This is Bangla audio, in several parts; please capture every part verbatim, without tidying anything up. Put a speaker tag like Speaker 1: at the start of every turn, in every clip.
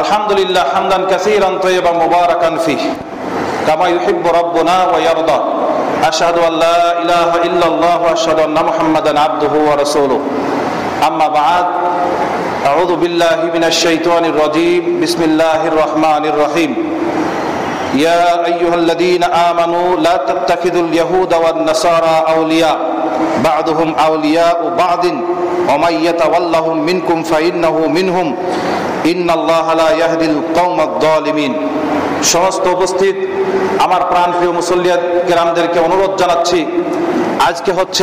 Speaker 1: আলহামদুলিল্লাহ হামদান কাসীরান তাইয়িবান মুবারাকান ফীহি কামা ইউহিব্বু রাব্বুনা ওয়া ইয়ারদা আশহাদু আল লা ইলাহা ইল্লাল্লাহ ওয়া আশহাদু আন্না মুহাম্মাদান আবদুহু ওয়া রাসূলুহু আম্মা বা'দ আউযু বিল্লাহি মিনাশ শাইতানির রাজীম বিসমিল্লাহির রহমানির রহিম ইয়া আইয়ুহাল্লাযীনা আমানু লা তাত্তাখিযুল ইয়াহুদা ওয়ান নাসারা আউলিয়া বা'দুহুম আউলিয়াউ বা'দিন ওয়া মান ইয়াতাওয়াল্লাহুম মিনকুম ফাইন্নাহু মিনহুম ইন্নাল্লাহা লা ইয়াহদিল কওমাদ যালিমিন। সমস্ত উপস্থিত আমার প্রাণপ্রিয় মুসল্লি কেরামদেরকে অনুরোধ জানাচ্ছি, আজকে হচ্ছে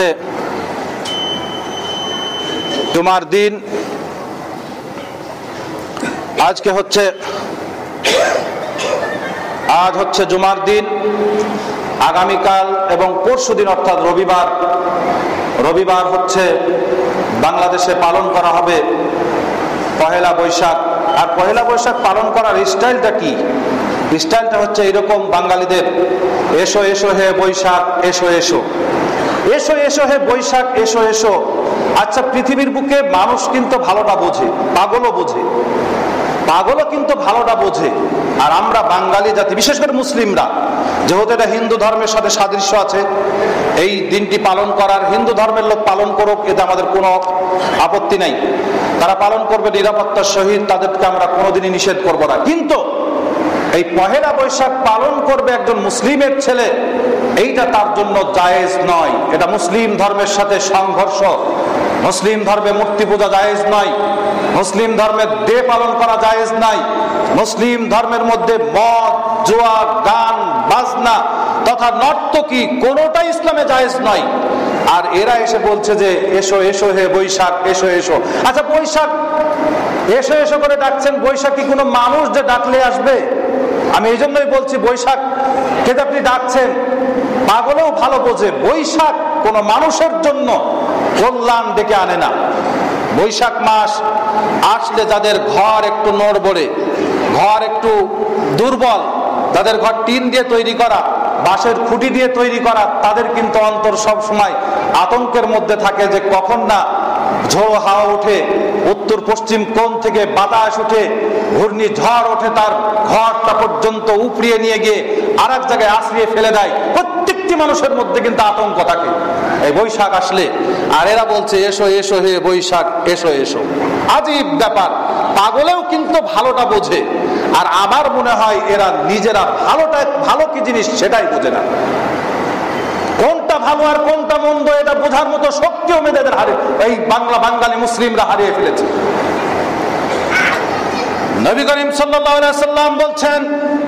Speaker 1: জুমার দিন, আজকে হচ্ছে আজ হচ্ছে জুমার দিন, আগামীকাল এবং পরশু দিন অর্থাৎ রবিবার রবিবার হচ্ছে বাংলাদেশে পালন করা হবে পহেলা বৈশাখ। আর পহেলা বৈশাখ পালন করার স্টাইলটা কি? স্টাইলটা হচ্ছে এরকম বাঙালিদের, এসো এসো হে বৈশাখ এসো এসো এসো এসো হে বৈশাখ এসো এসো। আচ্ছা, পৃথিবীর বুকে মানুষ কিন্তু ভালোটা বোঝে, পাগলও বোঝে, পাগলও কিন্তু ভালোটা বোঝে। আর আমরা বাঙালি জাতি, বিশেষ করে মুসলিমরা, যেহেতু এটা হিন্দু ধর্মের সাথে সাদৃশ্য আছে, এই দিনটি পালন করার, হিন্দু ধর্মের লোক পালন করুক, এতে আমাদের কোনো আপত্তি নাই, তারা পালন করবে নিরাপত্তার সহিত, তাদেরকে আমরা কোনোদিনই নিষেধ করব না। কিন্তু এই পহেলা বৈশাখ পালন করবে একজন মুসলিমের ছেলে, এইটা তার জন্য জায়েজ নয়। এটা মুসলিম ধর্মের সাথে সংঘর্ষ। মুসলিম ধর্মে মূর্তি পূজা জায়েজ নয়, মুসলিম ধর্মের ডে পালন করা জায়েজ নাই, মুসলিম ধর্মের মধ্যে মদ, জুয়া, গান, বাজনা তথা নর্তকী কোনোটাই ইসলামে জায়েজ নয়। আর এরা এসে বলছে যে এসো এসো হে বৈশাখ এসো এসো। আচ্ছা, বৈশাখ এসো এসো করে ডাকছেন, বৈশাখ কি কোনো মানুষ যে ডাকলে আসবে? আমি এই জন্যই বলছি, বৈশাখ কে আপনি ডাকছেন, পাগলেও ভালো বোঝে, বৈশাখ কোনো মানুষের জন্য কল্যাণ ডেকে আনে না। বৈশাখ মাস আসলে যাদের ঘর একটু নড়বড়ে, ঘর একটু দুর্বল, যাদের ঘর টিন দিয়ে তৈরি করা, বাঁশের খুঁটি দিয়ে তৈরি করা, তাদের কিন্তু অন্তর সব সময় আতঙ্কের মধ্যে থাকে যে কখন না ঝোড়ো হাওয়া উঠে, উত্তর পশ্চিম কোণ থেকে বাতাস উঠে, ঘূর্ণি ঝড় ওঠে, তার ঘরটা পর্যন্ত উপড়িয়ে নিয়ে গিয়ে আর এক জায়গায় আশ্রিয়ে ফেলে দেয়। প্রত্যেকটি মানুষের মধ্যে কিন্তু আতঙ্ক থাকে এই বৈশাখ আসলে। আর এরা বলছে এসো এসো হে বৈশাখ এসো এসো। আজীব ব্যাপার, পাগলেও কিন্তু ভালোটা বোঝে। আর আমার মনে হয় এরা নিজেরা ভালোটা, ভালো কি জিনিস সেটাই বোঝে না। কোনটা ভালো আর কোনটা মন্দ এটা বোঝার মতো শক্তিও মেয়েদের হারিয়ে, এই বাংলা বাঙালি মুসলিমরা হারিয়ে ফেলেছে। নবী করিম সাল্লাল্লাহু আলাইহি সাল্লাম বলছেন,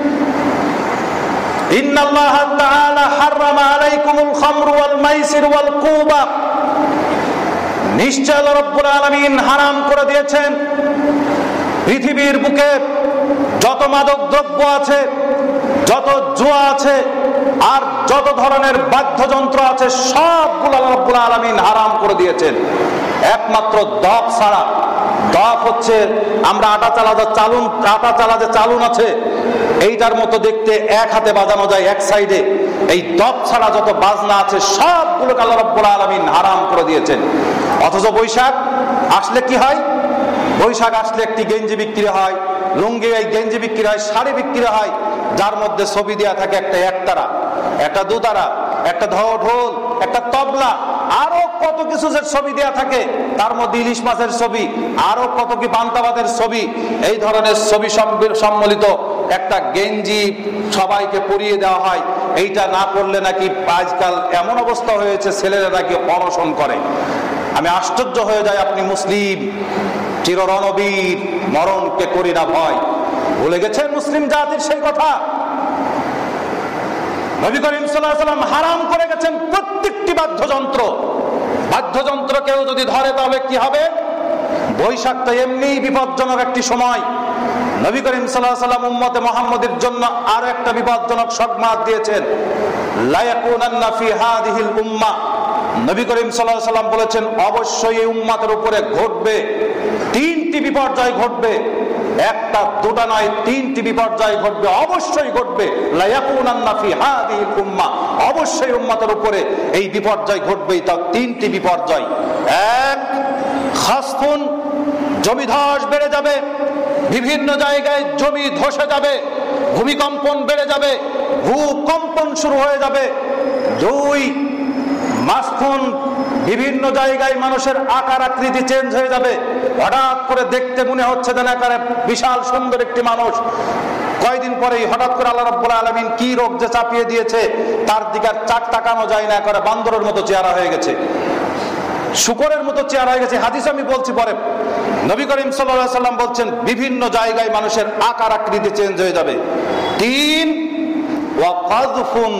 Speaker 1: ইন্নাল্লাহা তাআলা হারামা আলাইকুমুল খামরু ওয়াল মাইসির ওয়াল কুবা। নিশ্চয় আল্লাহ রাব্বুল আলামিন হারাম করে দিয়েছেন পৃথিবীর বুকে যত মাদক দ্রব্য আছে, যত জুয়া আছে, আর যত ধরনের বাদ্যযন্ত্র আছে, সবগুলো আল্লাহ রাব্বুল আলামিন হারাম করে দিয়েছেন, একমাত্র দফ ছাড়া। দফ হচ্ছে আমরা আটা চালা যে চালুন, আটা চালা যে চালুন আছে, এইটার মতো দেখতে, এক হাতে বাজানো যায় এক সাইডে। এই দফ ছাড়া যত বাজনা আছে সবগুলোকে আল্লাহ রাব্বুল আলামিন হারাম করে দিয়েছেন। অথচ বৈশাখ আসলে কি হয়? বৈশাখ আসলে একটি গেঞ্জি বিক্রি হয়, লুঙ্গি, এই গেঞ্জি বিক্রি হয়, শাড়ি বিক্রি হয়, যার মধ্যে ছবি দেওয়া থাকে একটা একতারা, একটা দুতারা, একটা ঢোল, একটা তবলা, আরো কত কিছু যে ছবি দেওয়া থাকে, তার মধ্যে ইলিশ মাছের ছবি, আরো কত কি পান্তাভাতের ছবি, এই ধরনের ছবি সম্মিলিত একটা গেঞ্জি সবাইকে পরিয়ে দেওয়া হয়। এইটা না করলে নাকি আজকাল এমন অবস্থা হয়েছে ছেলেরা নাকি অনশন করে। আমি আশ্চর্য হয়ে যাই, আপনি মুসলিম, চির রণবীর, মরণকে করি না ভয়। ভুলে গেছেন মুসলিম জাতির সেই কথা? নবী করিম সাল্লাল্লাহু আলাইহি ওয়াসাল্লাম হারাম করে গেছেন প্রত্যেকটি বাদ্যযন্ত্র। বাদ্যযন্ত্র কেউ যদি ধরে তাহলে কি হবে? বৈশাখ তো এমনি বিপজ্জনক একটি সময়। নবী করিম সাল্লাল্লাহু আলাইহি ওয়াসাল্লাম উম্মতে মুহাম্মাদের জন্য আরো একটা বিপজ্জনক সংবাদ দিয়েছেন, লা ইয়াকুনান্না ফি হাযিহিল উম্মাহ। নবী করিম সাল্লাল্লাহু আলাইহি ওয়াসাল্লাম বলেছেন, অবশ্যই এই উম্মতের উপরে ঘটবে তিনটি বিপর্যয় ঘটবে। একটা দুটা নয়, তিনটি বিপর্যয় ঘটবে, অবশ্যই ঘটবে। লা ইয়াকুনান্না ফি হাযিহিল উম্মাহ, অবশ্যই উম্মতের উপরে এই বিপর্যয় ঘটবেই। তাও তিনটি বিপর্যয়। এক, খাসফুন, জমিধস বেড়ে যাবে। বিভিন্ন জায়গায় জমি ধসে যাবে, ভূমিকম্পন বেড়ে যাবে, ভূকম্পন শুরু হয়ে যাবে। দুই, মাসখুন বিভিন্ন জায়গায় মানুষের আকার আকৃতি চেঞ্জ হয়ে যাবে। হঠাৎ করে দেখতে মনে হচ্ছে যেন একেবারে বিশাল সুন্দর একটি মানুষ, কয়দিন পরেই হঠাৎ করে আল্লাহ রাব্বুল আলামিন কি রোগ যে চাপিয়ে দিয়েছে তার দিকে আর চাক তাকানো যায় না, করে বান্দরের মতো চেহারা হয়ে গেছে, শুকরের মতো চেহারা হয়ে গেছে। হাদিস আমি বলছি পরে। নবী করিম সাল্লাল্লাহু আলাইহি সাল্লাম বলছেন বিভিন্ন জায়গায় মানুষের আকার আকৃতি চেঞ্জ হয়ে যাবে। তিন, ওয়া কাযফুন,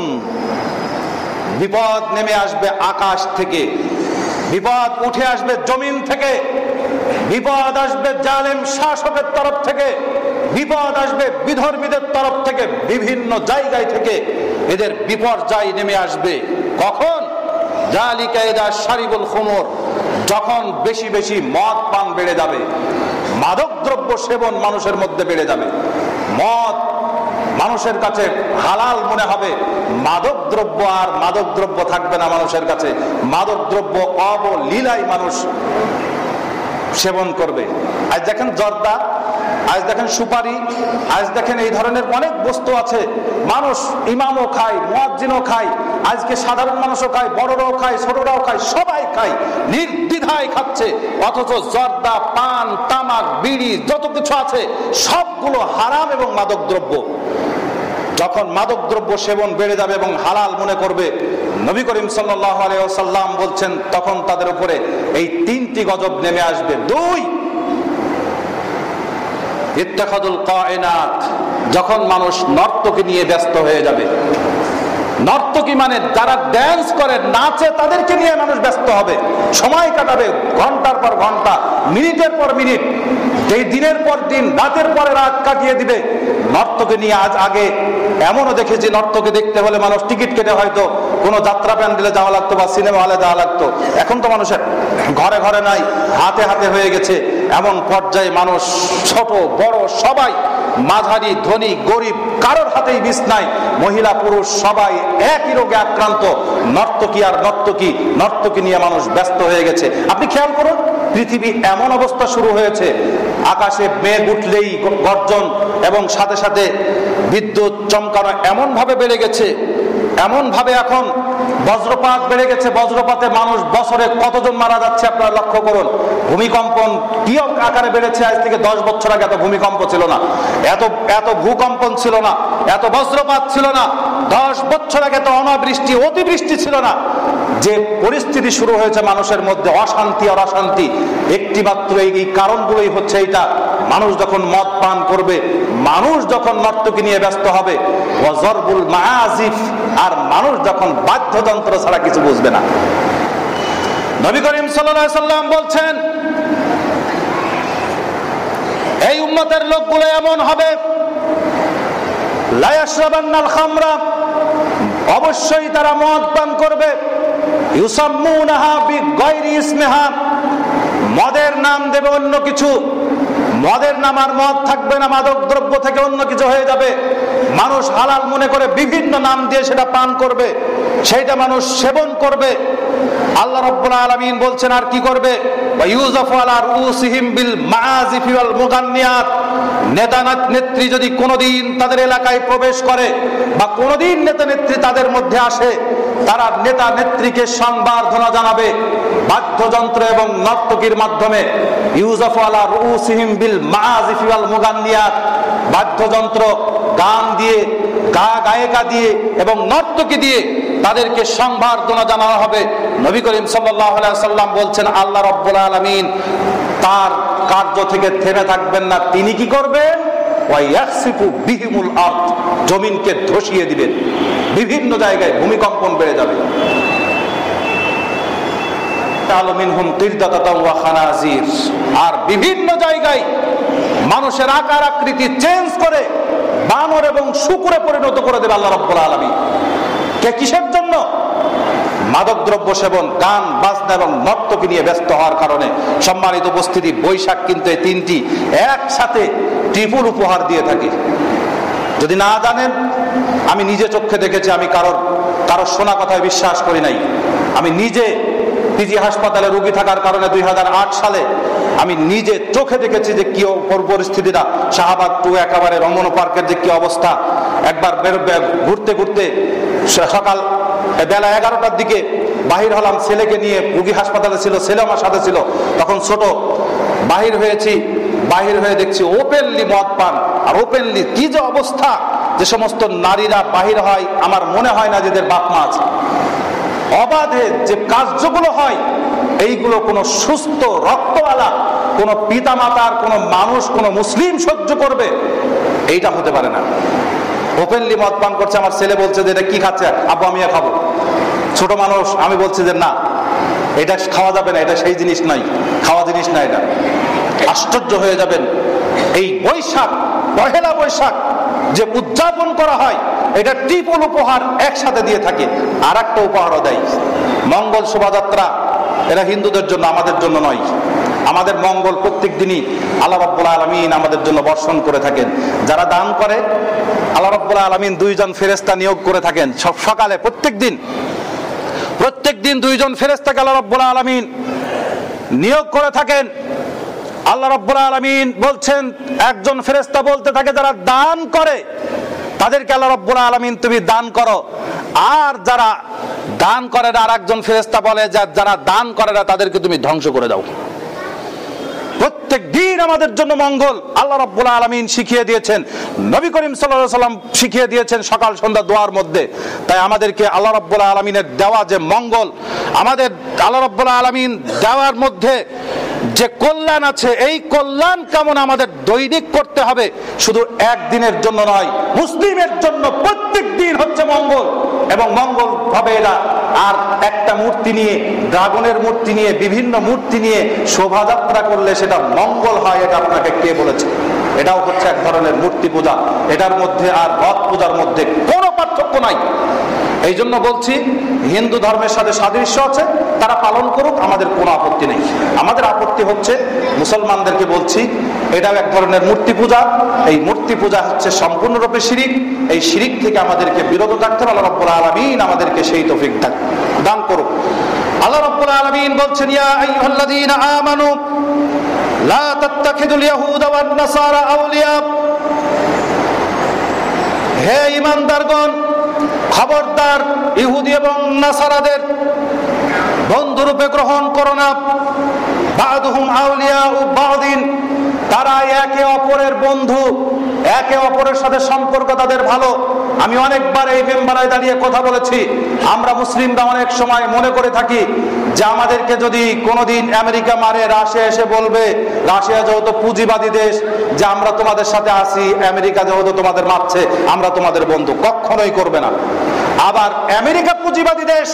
Speaker 1: বিপদ নেমে আসবে আকাশ থেকে, বিপদ উঠে আসবে জমিন থেকে, বিপদ আসবে জালেম শাসকের তরফ থেকে, বিপদ আসবে বিধর্মীদের তরফ থেকে, বিভিন্ন জায়গায় থেকে এদের বিপর্যয় নেমে আসবে। কখন? জালিকা ইদা শারিবুল খুমর, যখন বেশি বেশি মদ পান বেড়ে যাবে, মাদক দ্রব্য সেবন মানুষের মধ্যে বেড়ে যাবে। মদ মানুষের কাছে হালাল মনে হবে, মাদক দ্রব্য আর মাদক দ্রব্য থাকবে না মানুষের কাছে। মাদক দ্রব্য অবলীলায় মানুষ সেবন করবে। আজ দেখেন জর্দা, আজ দেখেন সুপারি, আজ দেখেন এই ধরনের অনেক বস্তু আছে। মানুষ ইমামও খায়, মুয়াজ্জিনও খায়, আজকে সাধারণ মানুষও খায়, বড়রাও খায়, ছোটরাও খায়, সবাই খায়, নির্দ্বিধায় খাচ্ছে। অথচ জর্দা, পান, তামাক, বিড়ি যত কিছু আছে সবগুলো হারাম এবং মাদক দ্রব্য। যখন মাদক দ্রব্য সেবন বেড়ে যাবে এবং হালাল মনে করবে, নবী করিম সাল্লাল্লাহু আলাইহি ওয়াসাল্লাম বলছেন তখন তাদের উপরে এই তিনটি গজব নেমে আসবে। দুই, ইত্তাখাদুল কায়নাত, যখন মানুষ নর্তকী নিয়ে ব্যস্ত হয়ে যাবে। নর্তকী মানে যারা ড্যান্স করে, নাচে, তাদেরকে নিয়ে মানুষ ব্যস্ত হবে, সময় কাটাবে ঘন্টার পর ঘন্টা, মিনিটের পর মিনিট, এই দিনের পর দিন, রাতের পরে রাত কাটিয়ে দিবে নর্তকী নিয়ে। আজ আগে এমনও দেখেছি নর্তকী দেখতে হলে মানুষ টিকিট কেটে হয়তো কোনো যাত্রা প্যান্ডেলে যাওয়া লাগতো বা সিনেমা হলে যাওয়া লাগতো। এখন তো মানুষের ঘরে ঘরে নাই, হাতে হাতে হয়ে গেছে। এমন পর্যায়ে মানুষ ছোট বড় সবাই, মাঝারি ধনী গরিব, কারোর হাতেই বিষ নাই, মহিলা পুরুষ সবাই একই রোগে আক্রান্ত। নর্তকী আর নর্তকী, নর্তকী নিয়ে মানুষ ব্যস্ত হয়ে গেছে। আপনি খেয়াল করুন, পৃথিবী এমন অবস্থা শুরু হয়েছে, আকাশে মেঘ উঠলেই গর্জন এবং সাথে সাথে বিদ্যুৎ চমকানো এমন ভাবে বেড়ে গেছে, এমন ভাবে এখন বজ্রপাত বেড়ে গেছে। বজ্রপাতে মানুষ বছরে কতজন মারা যাচ্ছে আপনারা লক্ষ্য করুন। ভূমিকম্পন কি আকারে বেড়েছে, আজ থেকে দশ বছর আগে এত ভূমিকম্প ছিল না, এত এত ভূকম্পন ছিল না, এত বজ্রপাত ছিল না। দশ বছর আগে তো অনাবৃষ্টি, অতিবৃষ্টি ছিল না। যে পরিস্থিতি শুরু হয়েছে মানুষের মধ্যে, অশান্তি আর অশান্তি, একটি মাত্র এই কারণগুলোই হচ্ছে এইটা। মানুষ যখন মদ পান করবে, মানুষ যখন নর্তকী নিয়ে ব্যস্ত হবে, ওয়াজরবুল মাআজিফ, আর মানুষ যখন বাদ্যযন্ত্র ছাড়া কিছু বুঝবে না। নবী করিম সাল্লাল্লাহু আলাইহি সাল্লাম বলছেন এই উম্মতের লোকগুলো এমন হবে, লা ইয়াশরাবান্নাল খামরা, অবশ্যই তারা মদ পান করবে, ইউসাম্মুনাহা বিগায়রি ইসমিহা, মদের নাম দেবে অন্য কিছু, মদের নাম আর মদ থাকবে না, মাদক দ্রব্য থেকে অন্য কিছু হয়ে যাবে। মানুষ হালাল মনে করে বিভিন্ন নাম দিয়ে সেটা পান করবে, সেইটা মানুষ সেবন করবে। আল্লাহ রাব্বুল আলামিন বলছেন আর কি করবে, ওয়ায়ুযাফু আলা রুউসিহিম বিল মাআজিফি ওয়াল মুগান্নিয়াত, নেতা নেত্রী যদি কোনোদিন তাদের এলাকায় প্রবেশ করে বা কোনোদিন নেতা নেত্রী তাদের মধ্যে আসে, তারা নেতা নেত্রীকে সংবর্ধনা জানাবে বাদ্যযন্ত্র এবং নর্তকীর মাধ্যমে। ইউযাফু আলা রুউসিহিম বিল মাআজিফি ওয়াল মুগান্নিয়াত, বাদ্যযন্ত্র, গান দিয়ে, গা গায়িকা দিয়ে এবং নর্তকী দিয়ে তাদেরকে সংবর্ধনা জানানো হবে। নবী করিম সাল্লাল্লাহু আলাইহি সাল্লাম বলছেন আল্লাহ রাব্বুল আলামিন তার কার্য থেকে থেমে থাকবেন না। তিনি কি করবেন? ওয়ায়াসিফু বিহিমুল আরদ, জমিনকে ধসিয়ে দিবেন, বিভিন্ন জায়গায় ভূমিকম্পন বেড়ে যাবে। তাআলা মিনহুম কিরদাতাতাও ওয়া খানাজির, আর বিভিন্ন জায়গায় মানুষের আকার আকৃতি চেঞ্জ করে বানর এবং শূকরে পরিণত করে দেবে আল্লাহ রাব্বুল আলামিন। কে কিসের জন্য? মাদকদ্রব্য সেবন, গান বাজনা এবং নর্তকী নিয়ে ব্যস্ত হওয়ার কারণে। সম্মানিত উপস্থিতি, বৈশাখ কিন্তু এই তিনটি একসাথে ট্রিপল উপহার দিয়ে থাকে। যদি না জানেন, আমি নিজে চোখে দেখেছি, আমি কারোর কারোর শোনা কথায় বিশ্বাস করি নাই, আমি নিজে পিজি হাসপাতালে রোগী থাকার কারণে দুই হাজার আট সালে আমি নিজে চোখে দেখেছি যে কি পরিস্থিতিটা, শাহবাগ টু একেবারে রমন পার্কের যে কি অবস্থা। একবার ঘুরতে ঘুরতে সকাল বেলা এগারোটার দিকে বাহির হলাম ছেলেকে নিয়ে, রোগী হাসপাতালে ছিল, ছেলে আমার সাথে ছিল, তখন ছোট। বাহির হয়েছি, বাহির হয়ে দেখছি ওপেনলি মদ পান, আর ওপেনলি কি যে অবস্থা, যে সমস্ত নারীরা বাহির হয় আমার মনে হয় না যে এদের বাপ মা আছে। অবাধে যে কার্যগুলো হয় এইগুলো কোনো সুস্থ রক্তওয়ালা কোনো পিতা মাতার কোনো মানুষ কোনো মুসলিম সহ্য করবে? এইটা হতে পারে না। ওপেনলি মদ পান করছে, আমার ছেলে বলছে যে এটা কি খাচ্ছে, আব্বু আমিও খাবো। ছোট মানুষ, আমি বলছি যে না এটা খাওয়া যাবে না, এটা সেই জিনিস নাই, খাওয়া জিনিস না এটা। আশ্চর্য হয়ে যাবেন, এই বৈশাখ পহেলা বৈশাখ যে উদযাপন করা হয় এটা ট্রিপল উপহার একসাথে দিয়ে থাকে, আর একটা উপহারও দেয় মঙ্গল শোভাযাত্রা। এরা হিন্দুদের জন্য, আমাদের জন্য নয়। আমাদের মঙ্গল প্রত্যেক দিনই আল্লাহ রাব্বুল আলামিন আমাদের জন্য বর্ষণ করে থাকেন। যারা দান করে আল্লাহ রাব্বুল আলামিন দুইজন ফেরেশতা নিয়োগ করে থাকেন সব সকালে, প্রত্যেক দিন প্রত্যেক দিন দুইজন ফেরেশতাকে আল্লাহ রাব্বুল আলামিন নিয়োগ করে থাকেন। আল্লাহ রাব্বুল আলামিন বলছেন, একজন ফেরেশতা বলতে থাকে যারা দান করে তাদেরকে আল্লাহ রাব্বুল আলামিন তুমি দান করো, আর যারা দান করে না আর একজন ফেরেশতা বলে যে যারা দান করে না তাদেরকে তুমি ধ্বংস করে দাও। প্রত্যেক দিন আমাদের জন্য মঙ্গল আল্লাহ রাব্বুল আলামিন শিখিয়ে দিয়েছেন, নবী করিম সাল্লাল্লাহু আলাইহি ওয়াসাল্লাম শিখিয়ে দিয়েছেন সকাল সন্ধ্যা দোয়ার মধ্যে। তাই আমাদেরকে আল্লাহ রাব্বুল আলামিনের দেওয়া যে মঙ্গল, আমাদের আল্লাহ রাব্বুল আলামিন দেওয়ার মধ্যে যে কল্যাণ আছে, এই কল্যাণ কেমন আমাদের দৈনিক করতে হবে, শুধু একদিনের জন্য নয়। মুসলিমের জন্য প্রত্যেক দিন হচ্ছে মঙ্গল, এবং মঙ্গল হবে এরা। আর একটা মূর্তি নিয়ে, ড্রাগনের মূর্তি নিয়ে, বিভিন্ন মূর্তি নিয়ে শোভাযাত্রা করলে সেটা মঙ্গল হয়, এটা আপনাকে কে বলেছে? এটাও হচ্ছে এক ধরনের মূর্তি পূজা। এটার মধ্যে আর রথ পূজার মধ্যে কোনো পার্থক্য নাই। এই জন্য বলছি, হিন্দু ধর্মের সাথে সাদৃশ্য আছে, তারা পালন করুক, আমাদের কোনো আপত্তি নেই। আমাদের আপত্তি হচ্ছে মুসলমানদেরকে বলছি, এটাও এক ধরনের মূর্তি পূজা। এই মূর্তি পূজা হচ্ছে সম্পূর্ণরূপে শিরিক। এই শিরিক থেকে আমাদেরকে বিরত থাকতে হবে। আল্লাহ রাব্বুল আলামিন আমাদেরকে সেই তৌফিক দান করুক। আল্লাহ রাব্বুল আলামিন বলছেন, ইয়া আইয়ুহাল্লাযীনা আমানু লা তাত্তাখিযুল ইয়াহুদা ওয়ান নাসারা আউলিয়া। হে ঈমানদারগণ, খবরদার ইহুদি এবং নাসারাদের বন্ধুরূপে গ্রহণ করো না। বাদুহুম আউলিয়া ও বাদিন, তারা একে অপরের বন্ধু, একে অপরের সাথে সম্পর্ক তাদের ভালো। আমি অনেকবার এই মেম্বারে দাঁড়িয়ে কথা বলেছি, আমরা মুসলিমরা অনেক সময় মনে করে থাকি যে আমাদেরকে যদি কোনোদিন আমেরিকা মারে, রাশিয়া এসে বলবে, রাশিয়া যেহেতু পুঁজিবাদী দেশ, যে আমরা তোমাদের সাথে আছি, আমেরিকা যেহেতু তোমাদের মারছে আমরা তোমাদের বন্ধু। কখনোই করবে না। আবার আমেরিকা পুঁজিবাদী দেশ,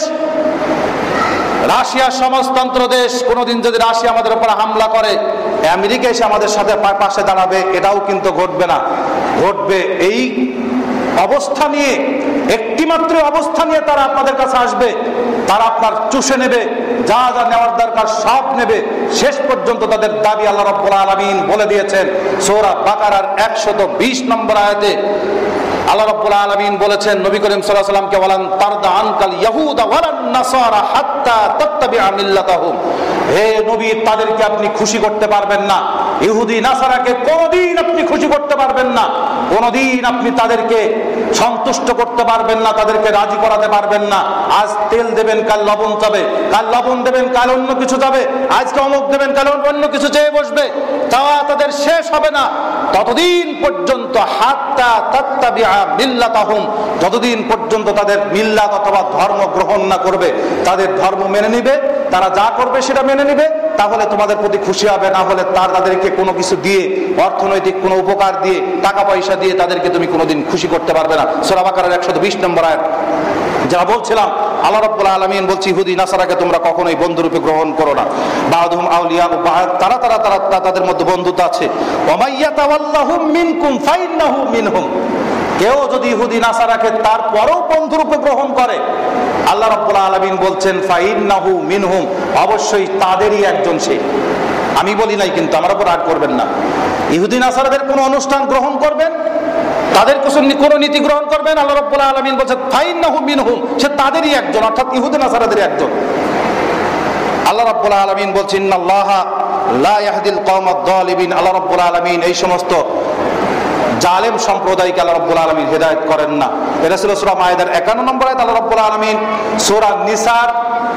Speaker 1: রাশিয়া সমাজতন্ত্র দেশ, কোনোদিন যদি রাশিয়া আমাদের উপর হামলা করে আমেরিকা এসে আমাদের সাথে পাশে দাঁড়াবে, এটাও কিন্তু ঘটবে না। ঘটবে এই অবস্থা নিয়ে, একটি মাত্র অবস্থা নিয়ে তারা আপনাদের কাছে আসবে, তারা আপনার চুষে নেবে, যা যা নেওয়ার দরকার সব নেবে। শেষ পর্যন্ত তাদের দাবি আল্লাহ রাব্বুল আলামিন বলে দিয়েছেন সূরা বাকারার একশত বিশ নম্বর আয়াতে। আল্লাহ রাব্বুল আলামিন বলেছেন নবী করিম সাল্লাল্লাহু আলাইহি ওয়াসাল্লামকে, ওয়ালান তারদা আনকাল ইয়াহুদা ওয়ালান নাসারা হাত্তা তাত্তাবিআ মিল্লাতাহুম। হে নবী, তাদেরকে আপনি খুশি করতে পারবেন না, ইহুদি নাসারাকে কোনদিন আপনি খুশি করতে পারবেন না, কোনদিন আপনি তাদেরকে সন্তুষ্ট করতে পারবেন না, তাদেরকে রাজি করাতে পারবেন না। আজ তেল দেবেন, কাল লবণ যাবে, কাল লবণ দেবেন, কাল অন্য কিছু যাবে, আজকে অমুক দেবেন, কাল অন্য কিছু চেয়ে বসবে, চাওয়া তাদের শেষ হবে না ততদিন পর্যন্ত। হাত্তা তাত্তাবিআ মিল্লাতাহুম, যতদিন পর্যন্ত তাদের মিল্লাত অথবা ধর্ম গ্রহণ না করবে, তাদের ধর্ম মেনে নিবে, তারা যা করবে সেটা মেনে নিবে, তাহলে তোমাদের প্রতি খুশি হবে। না হলে তার তাদেরকে কোনো কিছু দিয়ে, অর্থনৈতিক কোনো উপকার দিয়ে, টাকা পয়সা দিয়ে তাদেরকে তুমি কোনোদিন খুশি করতে পারবে না। সূরা বাকারার একশত বিশ নম্বর আয়াত। যারা বলছিলাম, আল্লাহ রাব্বুল আলামিন বলছি, ইহুদি নাসারাকে তোমরা কখনোই বন্ধুরূপে গ্রহণ করো না। বাদুহুম আউলিয়া, তারা তারা তারা তাদের মধ্যে বন্ধুত্ব আছে। ওয়া মাইয়াতাওয়াল্লাহুম মিনকুম ফাইন্নাহু মিনহুম। কেউ যদি ইহুদি নাসারাকে তারপরেও বন্ধুরূপে গ্রহণ করে, আল্লাহ রাব্বুল আলামিন বলছেন ফাইন্নাহু মিনহুম, অবশ্যই তাদেরই একজন সে। আমি বলি নাই কিন্তু, আমার উপর রাগ করবেন না। ইহুদি নাসারাদের কোন অনুষ্ঠান গ্রহণ করবেন, তাদের কোন নীতি গ্রহণ করবেন, আল্লাহ রাব্বুল আলামিন বলছেন ফাইন্নাহু মিনহুম, সে তাদেরই একজন, অর্থাৎ ইহুদি নাসারাদের একজন। আল্লাহ রাব্বুল আলামিন বলছেন ইন্নাল্লাহা লা ইয়াহদিল কওমাদ যালিমিন, আল্লাহ রাব্বুল আলামিন এই সমস্ত জালেম সম্প্রদায়কে আল্লাহ রাব্বুল আলামিন হেদায়েত করেন না। এটা ছিল সূরা মায়েদার একান্ন নম্বর আয়াত। আল্লাহ রাব্বুল আলামিন সূরা নিসার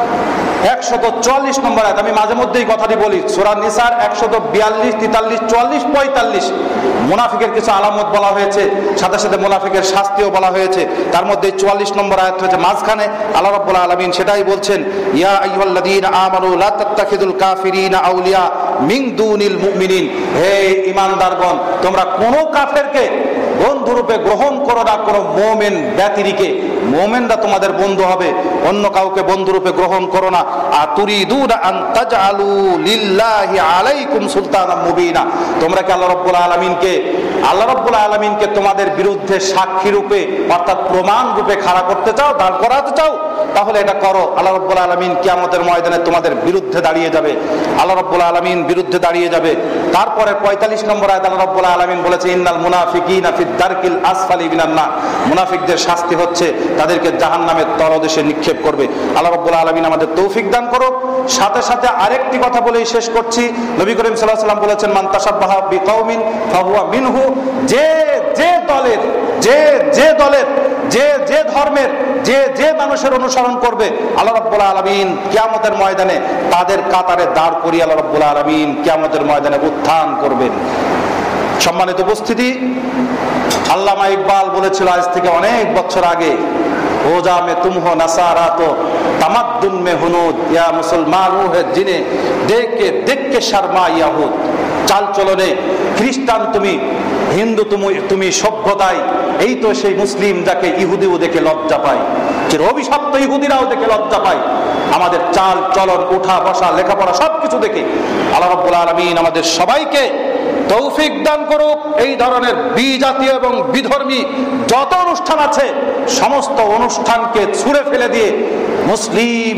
Speaker 1: একশত চুয়াল্লিশ নম্বর আয়াত, আমি মাঝে মধ্যেই কথাটি বলি, সূরা নিসার একশত বিয়াল্লিশ, তেতাল্লিশ, চুয়াল্লিশ, পঁয়তাল্লিশ মুনাফিকের কিছু আলামত বলা হয়েছে, সাথে সাথে মুনাফিকের শাস্তিও বলা হয়েছে। তার মধ্যে চুয়াল্লিশ নম্বর আয়াত হয়েছে মাঝখানে। আল্লাহ রাব্বুল আলামিন সেটাই বলছেন, ইয়া আইয়ুহাল্লাযীনা আমানু লা তাত্তাখিযুল কাফিরিনা আউলিয়া মিন দুনিল মুমিনিন, হে ঈমানদারগণ তোমরা কোন কাফেরকে বন্ধুরূপে গ্রহণ করো না, কোন মুমিন ব্যতিরিকে। মুমিনরা তোমাদের বন্ধু হবে, অন্য কাউকে বন্ধুরূপে গ্রহণ করো না। আতুরিদুনা আন তাজআলু লিল্লাহি আলাইকুম সুলতানাম মুবিনা, তোমরা কি আল্লাহ রাব্বুল আলামিনকে আল্লাহ রাব্বুল আলামিনকে তোমাদের বিরুদ্ধে সাক্ষী রূপে অর্থাৎ প্রমাণ রূপে খাড়া করতে চাও, দাঁড় করাতে চাও? তাহলে এটা করো। আল্লাহ রাব্বুল আলামিন কিয়ামতের ময়দানে তোমাদের বিরুদ্ধে দাঁড়িয়ে যাবে, আল্লাহ রাব্বুল আলামিন বিরুদ্ধে দাঁড়িয়ে যাবে। তারপরে পঁয়তাল্লিশ নম্বর আয়াত আল্লাহ রাব্বুল আলামিন বলেছে, ইন্নাল মুনাফিকিনা ফিদ দারকিল আসফালি মিনান নার, মুনাফিকদের শাস্তি হচ্ছে তাদেরকে জাহান্নামের তলদেশে নিক্ষেপ করবে। আল্লাহ রাব্বুল আলামিন আমাদের তৌফিক দান করুক। সাথে সাথে আরেকটি কথা বলেই শেষ করছি, নবী করিম সাল্লাল্লাহু আলাইহি ওয়াসাল্লাম বলেছেন, মান তাশাব্বাহা বিকাউমিন ফাহুয়া মিনহু, যে যে দলের যে যে দলের যে যে ধর্মের যে যে মানুষের অনুসরণ করবে, আল্লাহ রাব্বুল আলামিন কিয়ামতের ময়দানে তাদের কাতারে দাঁড় করিয়ে আল্লাহ রাব্বুল আলামিন কিয়ামতের ময়দানে উত্থান করবেন। সম্মানিত উপস্থিতি, আল্লামা ইকবাল বলেছিল আজ থেকে অনেক বছর আগে, ওজা মে তুম হো নাসারা তো তামাদ্দুন মে হুনুদ, ইয়া মুসলমানু হে জিনে দেখ কে দেখ কে শর্মা ইয়াহুদ, চাল চলনে খ্রিস্টান তুমি, হিন্দু তুমি তুমি সভ্যতায়, এই তো সেই মুসলিম যাকে ইহুদিও দেখে লজ্জা পায়, যে অভিশপ্ত ইহুদিরাও দেখে লজ্জা পায়। আমাদের চাল চলন, উঠা বসা, লেখাপড়া সবকিছু দেখে আল্লাহ রাব্বুল আলামিন আমাদের সবাইকে তৌফিক দান করুক। এই ধরনের বিজাতীয় এবং বিধর্মী যত অনুষ্ঠান আছে সমস্ত অনুষ্ঠানকে ছুঁড়ে ফেলে দিয়ে মুসলিম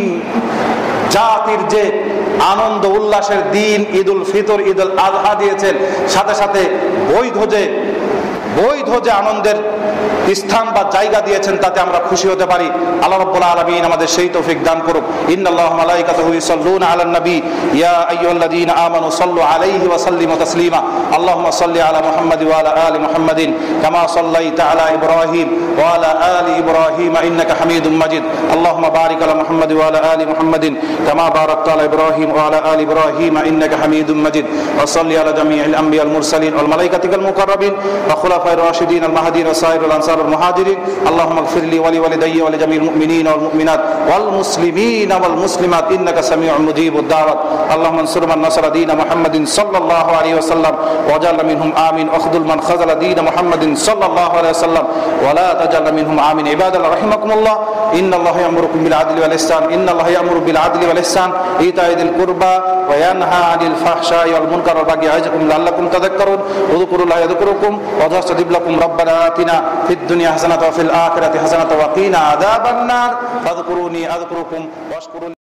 Speaker 1: জাতির যে আনন্দ উল্লাসের দিন ঈদুল ফিতর, ঈদুল আযহা দিয়েছেন, সাথে সাথে বৈধ যে বৈধ যে আনন্দের স্থান বা জায়গা দিয়েছেন তাতে আমরা খুশি হতে পারি। আল্লাহ রাব্বুল আলামিন আমাদের সেই তৌফিক দান করুক। ইন্নাল্লাহা ওয়া মালাইকাতুহু ইউসাল্লুনা আলান নবী ইয়া আইয়ুহাল্লাযীনা আমানু সাল্লু আলাইহি ওয়া সাল্লিমু তাসলিমা। আল্লাহুম্মা সাল্লি আলা মুহাম্মাদ ওয়া আলা আলি মুহাম্মাদিন কামা সাল্লাইতা আলা ইব্রাহিম ওয়া আলা আলি ইব্রাহিম ইন্নাকা হামিদুম মাজিদ। আল্লাহুম্মা বারিক আলা মুহাম্মাদ ওয়া আলা আলি মুহাম্মাদিন কামা বারাকতা আলা ইব্রাহিম ওয়া আলা আলি ইব্রাহিম ইন্নাকা হামিদুম মাজিদ। ওয়া সাল্লি আলা জামিইল আম্বিয়াল মুরসালিন ওয়াল মালাইকাতিল মুকাররাবিন ওয়া খুলাফায়ে রাশিদিন আল মাহদিন ওয়া সাইরুল আনসার ওয়াল মুহাজিরিন। আল্লাহুম্মা ইগফির লি ওয়া লিওয়ালিদাইয়া ওয়া লিজামিল মুমিনিনা ওয়াল মুমিনাত ওয়াল মুসলিমিনা ওয়াল মুসলিমাত ইন্নাকা সামিউন মুজিবুদ দাওয়াত। আল্লাহুম্মা আনসুর মান নাসারা দীন মুহাম্মাদিন সাল্লাল্লাহু আলাইহি ওয়াসাল্লাম ওয়াজআল মিনহুম আমিন ওয়াখযুল মান খাযালা দীন মুহাম্মাদিন সাল্লাল্লাহু আলাইহি ওয়াসাল্লাম ওয়া লা তাজাল মিনহুম আমিন। ইবাদাল্লাহ রাহিমাকুমুল্লাহ, ইন্নাল্লাহা ইয়ামুরুকুম বিল আদলি ওয়াল ইহসান ইন্নাল্লাহা ইয়ামুরু বিল আদলি ওয়াল ইহসান ইতা'i যিল কুরবা ওয়া ইয়ানহা আনিল ফাহশাই ওয়াল মুনকার ওয়া বাগি ইয়া'iযুকুম লাআল্লাকুম তাযাক্কারুন। উযকুরুল্লাহা ইয়াযকুরুকুম ওয়া যাস্তাজিব লাকুম রাব্বানা আতিনা ফিদ দুনিয়া হাসানাতাও ওয়া ফিল আখিরাতি হাসানাতাও ওয়া কিনা আযাবান নার। ফাযকুরুনি আযকুরুকুম ওয়াশকুরুন।